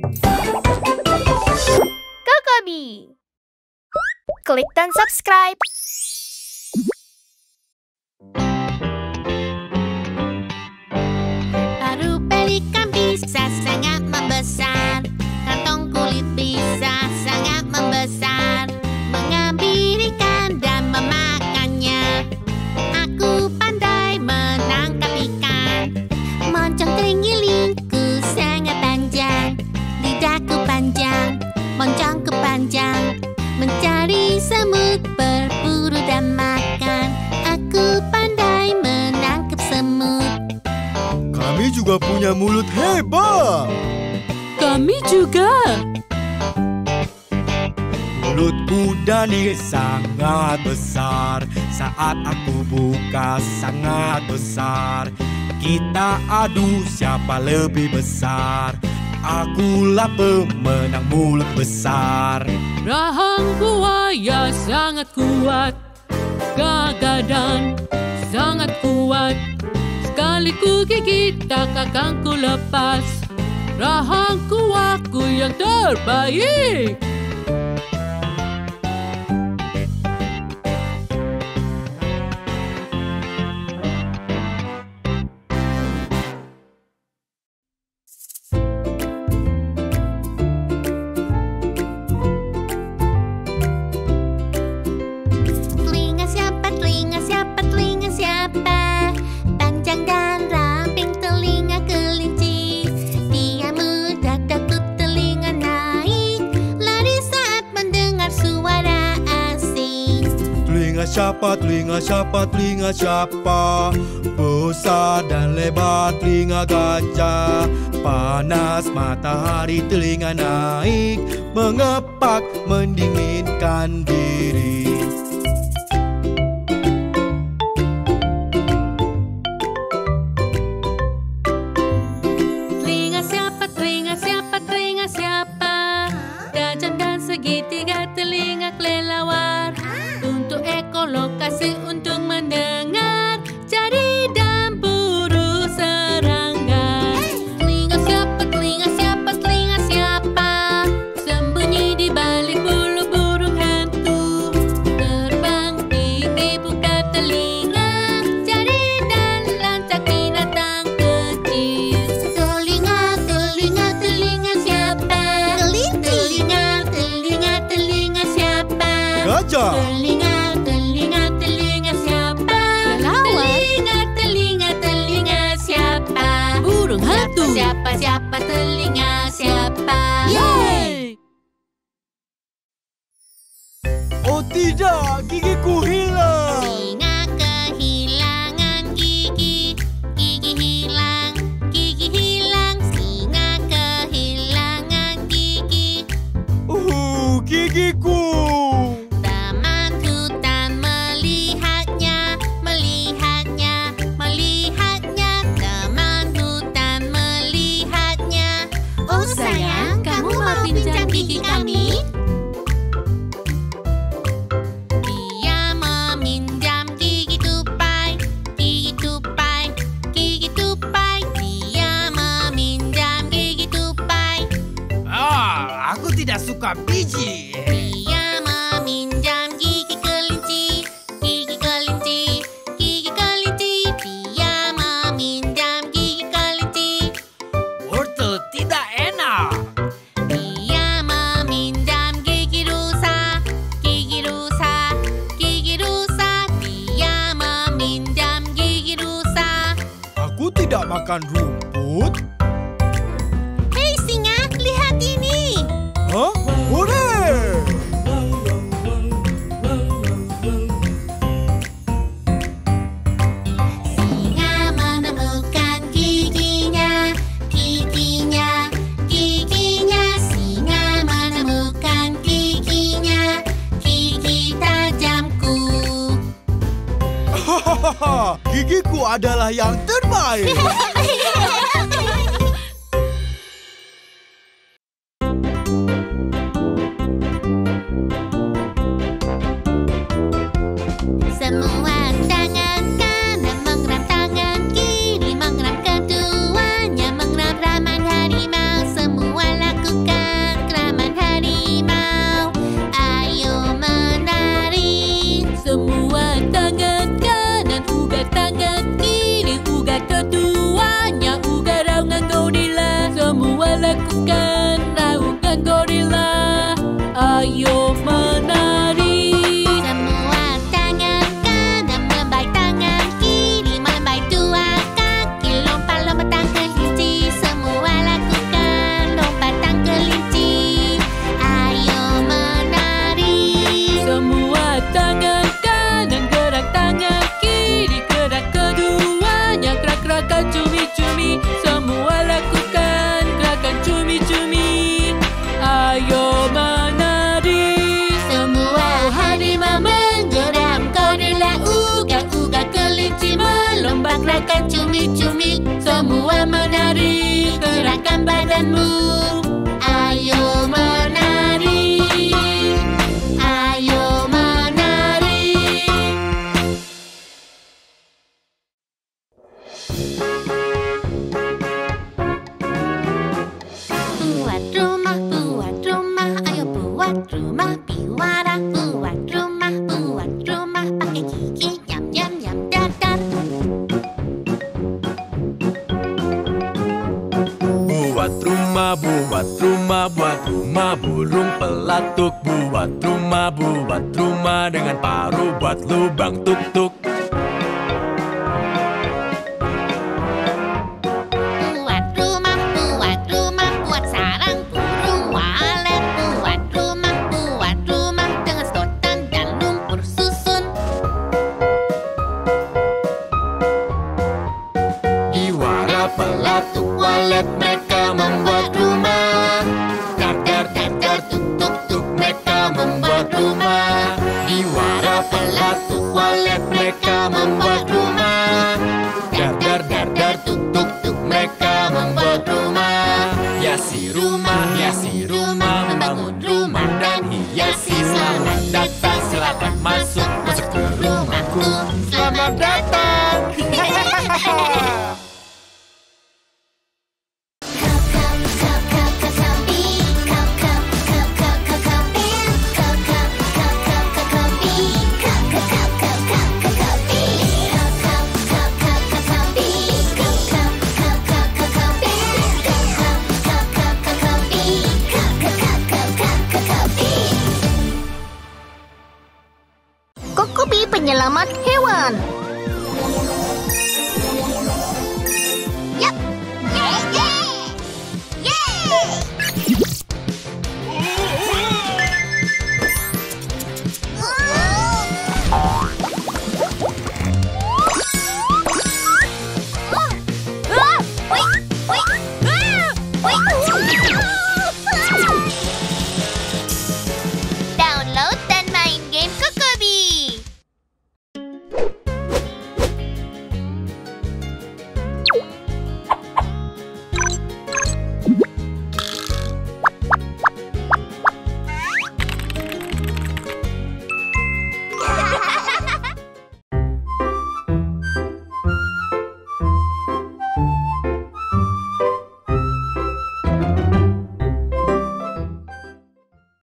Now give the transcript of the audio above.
Kokobi. Klik dan subscribe. Paruh pelikan bisa sangat membesar. Kantong kulit bisa sangat membesar. Mengambil ikan dan memakannya. Aku pandai menangkap ikan. Moncong teringilingku sangat panjang. Lidahku panjang, moncongku panjang. Mencari semut, berburu dan makan. Aku pandai menangkap semut. Kami juga punya mulut hebat. Kami juga. Mulut kuda nih sangat besar. Saat aku buka sangat besar. Kita adu siapa lebih besar. Akulah pemenang mulut besar. Rahang buaya sangat kuat. Gagadan sangat kuat. Sekali ku gigit tak akan ku lepas. Rahangku aku yang terbaik. Telinga siapa, telinga siapa, telinga siapa? Panjang dan ramping telinga kelinci. Dia mudah takut telinga naik. Lari saat mendengar suara asing. Telinga siapa, telinga siapa, telinga siapa? Besar dan lebar telinga gajah. Panas matahari telinga naik. Mengepak mendinginkan diri. Telinga siapa, telinga siapa, telinga siapa? Tajam dan segitiga telinga kelelawar. Untuk ekolokasi untuk mendengar. Cari dan buru serangga. Telinga siapa, telinga siapa, telinga siapa? Sembunyi di balik bulu burung hantu. Terbang tinggi buka telinga. Cari dan lancak binatang kecil. Telinga, telinga, telinga siapa? Telinga, telinga, telinga siapa? Gajah. Telinga, telinga, telinga siapa? Telinga, telinga, telinga siapa? Burung hantu. Siapa, siapa, telinga siapa? Yeay! Oh tidak, gigiku hilang. Singa kehilangan gigi, gigi hilang, singa kehilangan gigi. Gigiku. Taman hutan melihatnya, melihatnya, melihatnya. Taman hutan melihatnya. Oh sayang, kamu mau pinjam gigi kami? Dia meminjam gigi tupai, gigi tupai, gigi tupai. Dia meminjam gigi tupai. Aku tidak suka biji. Dia meminjam gigi kelinci, gigi kelinci, gigi kelinci. Dia meminjam gigi kelinci. Wortel tidak enak. Dia meminjam gigi rusa, gigi rusa, gigi rusa. Dia meminjam gigi rusa. Aku tidak makan rumput. Hei singa, lihat ini. Hah? Hore! lakukan, lakukan gorila. Ayo menari. Semua tangan kanan membaik tangan kiri, membaik dua kaki, lompat-lompatan kelinci. Semua lakukan lompatan kelinci. Ayo menari. Semua tangan kanan gerak tangan kiri, gerak keduanya gerak-gerakan cumi-cumi. Semua lakukan gerakan cumi-cumi. Ayo menari. Semua harimau menjeram, gorila uga-uga, kelinci melombak, gerakan cumi-cumi. Semua menari, gerakan badanmu. Ayo menari. Ayo menari. Buat rumah, ayo buat rumah biwara. Buat rumah, pakai gigi, nyam nyam nyam dadar. Buat rumah burung pelatuk. Buat rumah dengan paruh, buat lubang tuk-tuk. Buat rumah, buat sarang burung walet. Buat rumah dengan sedotan dan lumpur susun. Iwara pelatuk walet, mereka membuat rumah. Dar dar dar dar tuk tuk tuk, mereka membuat rumah. Iwara pelatuk walet, mereka membuat rumah. Dar dar dar dar tuk tuk tuk, mereka membuat rumah. Hiasi rumah, membangun rumah dan hiasi. Selamat datang, silakan masuk, masuk ke rumahku. Selamat datang. Kokobi penyelamat hewan.